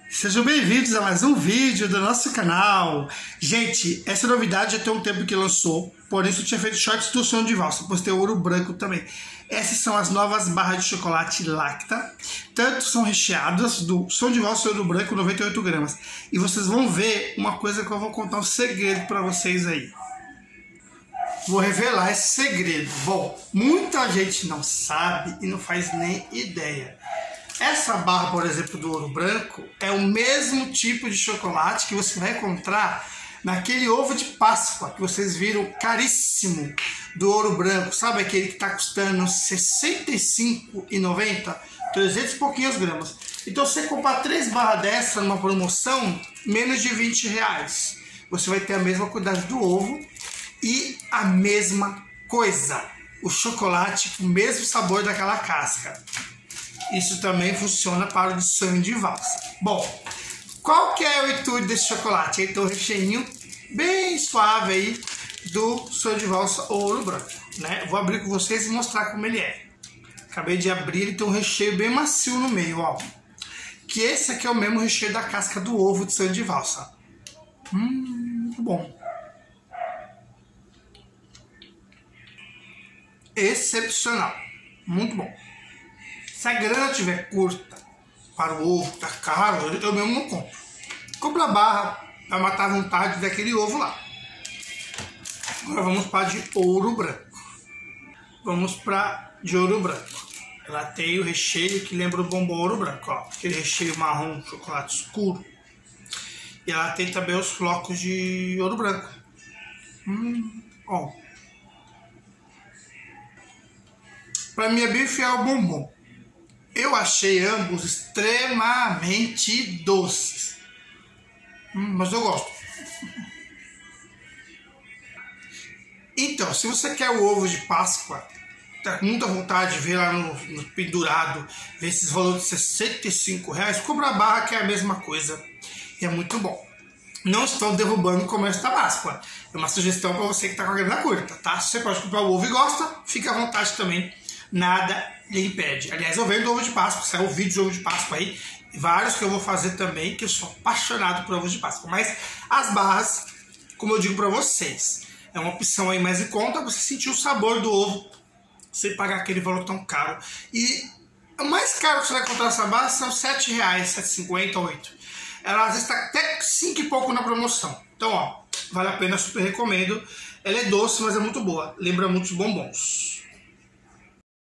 Sejam bem-vindos a mais um vídeo do nosso canal. Gente, essa novidade já tem um tempo que lançou, por isso eu tinha feito shorts do Sonho de Valsa, postei o ouro branco também. Essas são as novas barras de chocolate Lacta, tanto são recheadas do Sonho de Valsa e ouro branco, 98 gramas. E vocês vão ver uma coisa que eu vou contar um segredo para vocês aí. Vou revelar esse segredo. Bom, muita gente não sabe e não faz nem ideia. Essa barra, por exemplo, do ouro branco é o mesmo tipo de chocolate que você vai encontrar naquele ovo de Páscoa que vocês viram caríssimo do ouro branco. Sabe aquele que está custando R$ 65,90? 300 e pouquinhos gramas. Então, se você comprar 3 barras dessa numa promoção, menos de R$20. Você vai ter a mesma quantidade do ovo e a mesma coisa. O chocolate com o mesmo sabor daquela casca. Isso também funciona para o de Sonho de Valsa. Bom, qual que é o intuito desse chocolate? Então, o recheinho bem suave aí do Sonho de Valsa ou ouro branco, né? Vou abrir com vocês e mostrar como ele é. Acabei de abrir, ele tem um recheio bem macio no meio, ó. Que esse aqui é o mesmo recheio da casca do ovo de Sonho de Valsa. Muito bom. Excepcional. Muito bom. Se a grana estiver curta para o ovo, tá caro, eu mesmo não compro. Compro a barra para matar a vontade daquele ovo lá. Agora vamos para de ouro branco. Vamos para de ouro branco. Ela tem o recheio que lembra o bombom ouro branco, ó. Aquele recheio marrom, chocolate escuro. E ela tem também os flocos de ouro branco. Ó. Para mim é bem fiel ao bombom. Eu achei ambos extremamente doces. Mas eu gosto. Então, se você quer o ovo de Páscoa, tá com muita vontade de ver lá no pendurado, ver esses valores de R$65, compra a barra que é a mesma coisa. E é muito bom. Não estou derrubando o comércio da Páscoa. É uma sugestão para você que está com a grana curta, tá? Se você pode comprar o ovo e gosta, fica à vontade também. Nada lhe impede. Aliás, eu vendo ovo de Páscoa, saiu vídeo de ovo de Páscoa aí, vários que eu vou fazer também, que eu sou apaixonado por ovo de Páscoa. Mas as barras, como eu digo para vocês, é uma opção aí mais em conta, você sentir o sabor do ovo sem pagar aquele valor tão caro. E o mais caro que você vai encontrar essa barra são R$7, R$7,50, R$8. Ela às vezes está até 5 e pouco na promoção. Então, ó, vale a pena, super recomendo. Ela é doce, mas é muito boa. Lembra muitos bombons.